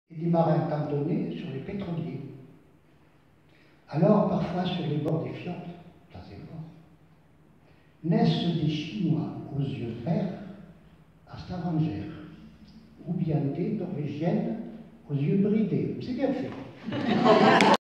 et des marins cantonnés sur les pétroliers. Alors, parfois sur les bords des fjords, ça c'est fort, naissent des Chinois aux yeux verts à Stavanger, ou bien des Norvégiennes aux yeux bridés. C'est bien fait.